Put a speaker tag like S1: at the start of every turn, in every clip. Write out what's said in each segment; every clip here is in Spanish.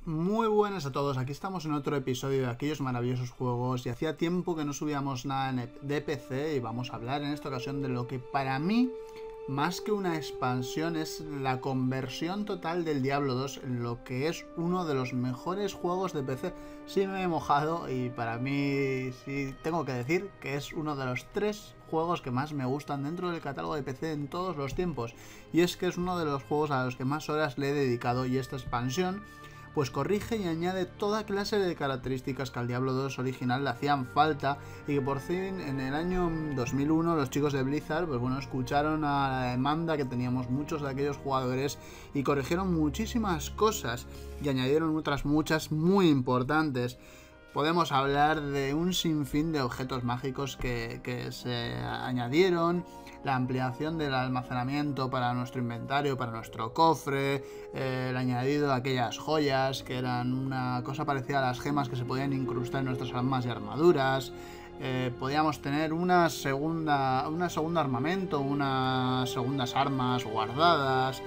S1: Muy buenas a todos, aquí estamos en otro episodio de aquellos maravillosos juegos y hacía tiempo que no subíamos nada de PC y vamos a hablar en esta ocasión de lo que para mí, más que una expansión, es la conversión total del Diablo 2 en lo que es uno de los mejores juegos de PC. Sí me he mojado y para mí sí tengo que decir que es uno de los 3 juegos que más me gustan dentro del catálogo de PC en todos los tiempos. Y es que es uno de los juegos a los que más horas le he dedicado y esta expansión pues corrige y añade toda clase de características que al Diablo 2 original le hacían falta y que por fin en el año 2001 los chicos de Blizzard pues bueno, escucharon a la demanda que teníamos muchos de aquellos jugadores y corrigieron muchísimas cosas y añadieron otras muchas muy importantes. Podemos hablar de un sinfín de objetos mágicos que se añadieron, la ampliación del almacenamiento para nuestro inventario, para nuestro cofre, el añadido de aquellas joyas que eran una cosa parecida a las gemas que se podían incrustar en nuestras armas y armaduras. Podíamos tener una segunda armamento, unas segundas armas guardadas.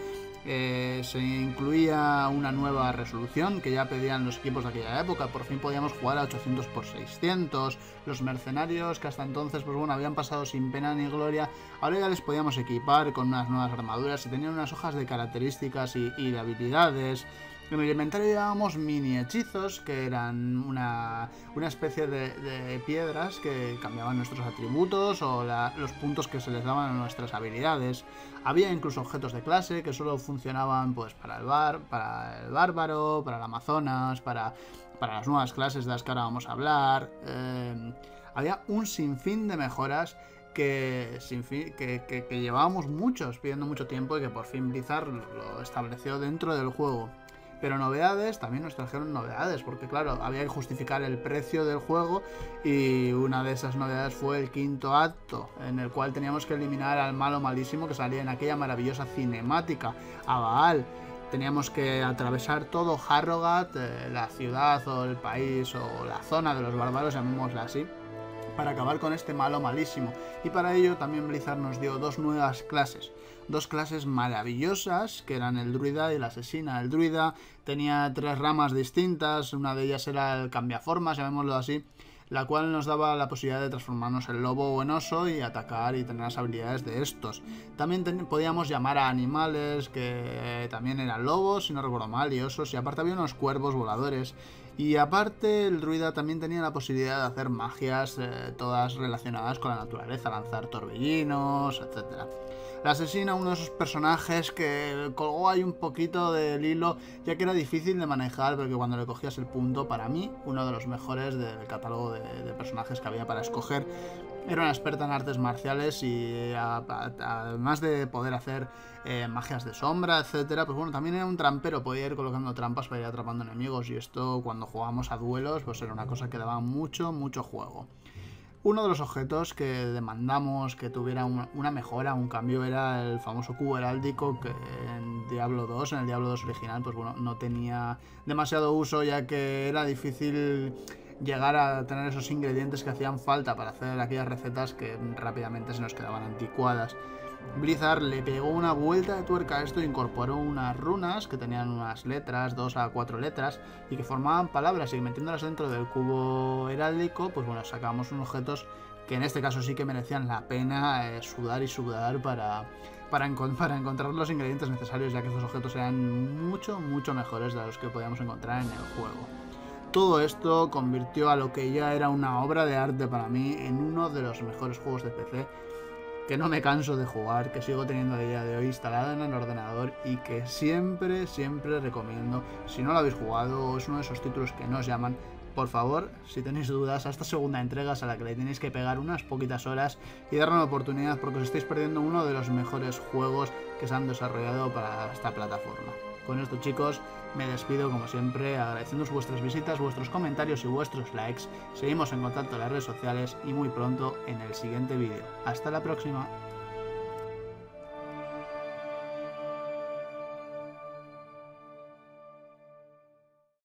S1: Se incluía una nueva resolución que ya pedían los equipos de aquella época. Por fin podíamos jugar a 800x600. Los mercenarios que hasta entonces pues bueno, habían pasado sin pena ni gloria, ahora ya les podíamos equipar con unas nuevas armaduras y tenían unas hojas de características y de habilidades. En el inventario llevábamos mini hechizos que eran una especie de piedras que cambiaban nuestros atributos o los puntos que se les daban a nuestras habilidades. Había incluso objetos de clase que solo funcionaban pues para el bárbaro, para el amazonas, para las nuevas clases de las que ahora vamos a hablar. Había un sinfín de mejoras que llevábamos pidiendo mucho tiempo y que por fin Blizzard lo estableció dentro del juego. Pero novedades, también nos trajeron novedades, porque claro, había que justificar el precio del juego y una de esas novedades fue el quinto acto, en el cual teníamos que eliminar al malo malísimo que salía en aquella maravillosa cinemática, a Baal. Teníamos que atravesar todo Harrogat, la ciudad o el país o la zona de los bárbaros, llamémosla así, para acabar con este malo malísimo. Y para ello también Blizzard nos dio dos nuevas clases. Dos clases maravillosas, que eran el druida y la asesina. El druida tenía 3 ramas distintas, una de ellas era el cambiaformas, llamémoslo así, la cual nos daba la posibilidad de transformarnos en lobo o en oso y atacar y tener las habilidades de estos. También podíamos llamar a animales que también eran lobos, si no recuerdo mal, y osos, y aparte había unos cuervos voladores. Y aparte el druida también tenía la posibilidad de hacer magias, todas relacionadas con la naturaleza, lanzar torbellinos, etc. La asesina, uno de esos personajes que colgó ahí un poquito del hilo, ya que era difícil de manejar, porque cuando le cogías el punto, para mí, uno de los mejores del catálogo de personajes que había para escoger. Era una experta en artes marciales y además de poder hacer magias de sombra, etcétera, pues bueno, también era un trampero, podía ir colocando trampas para ir atrapando enemigos y esto cuando jugábamos a duelos pues era una cosa que daba mucho juego. Uno de los objetos que demandamos que tuviera una mejora, un cambio, era el famoso cubo heráldico que en el Diablo 2 original, pues bueno, no tenía demasiado uso ya que era difícil llegar a tener esos ingredientes que hacían falta para hacer aquellas recetas que rápidamente se nos quedaban anticuadas. Blizzard le pegó una vuelta de tuerca a esto e incorporó unas runas que tenían unas letras, 2 a 4 letras, y que formaban palabras, y metiéndolas dentro del cubo heráldico, pues bueno, sacamos unos objetos que en este caso sí que merecían la pena sudar y sudar para encontrar los ingredientes necesarios, ya que estos objetos eran mucho mejores de los que podíamos encontrar en el juego. Todo esto convirtió a lo que ya era una obra de arte para mí en uno de los mejores juegos de PC, que no me canso de jugar, que sigo teniendo a día de hoy instalado en el ordenador y que siempre recomiendo. Si no lo habéis jugado o es uno de esos títulos que no os llaman, por favor, si tenéis dudas, a esta segunda entrega es a la que le tenéis que pegar unas poquitas horas y darle una oportunidad, porque os estáis perdiendo uno de los mejores juegos que se han desarrollado para esta plataforma. Con esto, chicos, me despido como siempre agradeciéndoos vuestras visitas, vuestros comentarios y vuestros likes. Seguimos en contacto en las redes sociales y muy pronto en el siguiente vídeo. Hasta la próxima.